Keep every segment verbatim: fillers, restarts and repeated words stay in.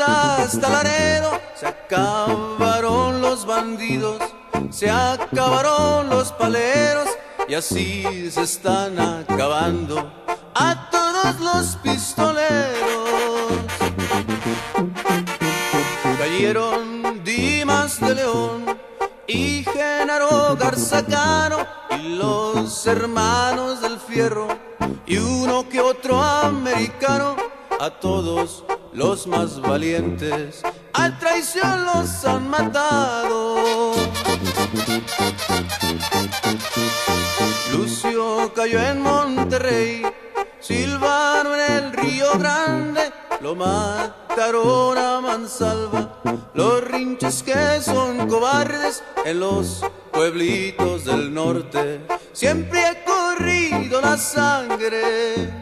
hasta Laredo. Se acabaron los bandidos, se acabaron los paleros, y así se están acabando a todos los pistoleros. Cayeron Dimas de León y Genaro Garza Cano, y los hermanos del Fierro, y uno que otro americano. A todos los más valientes a traición los han matado. Lucio cayó en Monterrey, Silvano en el Río Grande, lo mataron a mansalva los rinches que son cobardes. En los pueblitos del norte siempre ha corrido la sangre.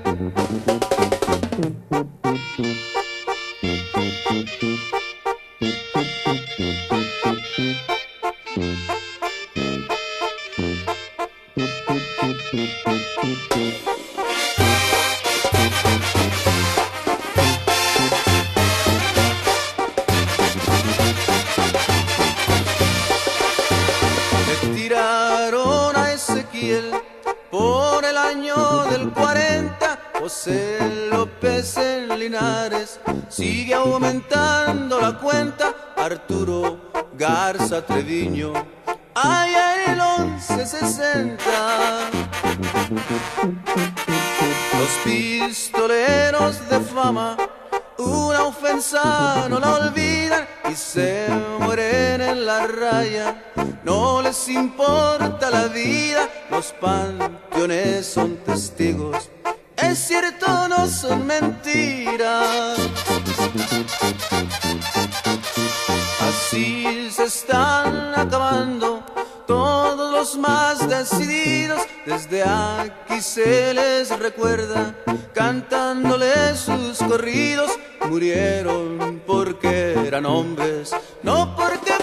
Le tiraron a Ezequiel por el año del cuarenta, José López en Linares sigue aumentando la cuenta, Arturo Garza Treviño allá en el once sesenta. Los pistoleros de fama una ofensa no la olvidan y se mueren en la raya. No les importa la vida, los panteones son testigos, es cierto, no son mentiras. Así se están acabando todos los más decididos. Desde aquí se les recuerda cantándoles sus corridos. Murieron porque eran hombres, no porque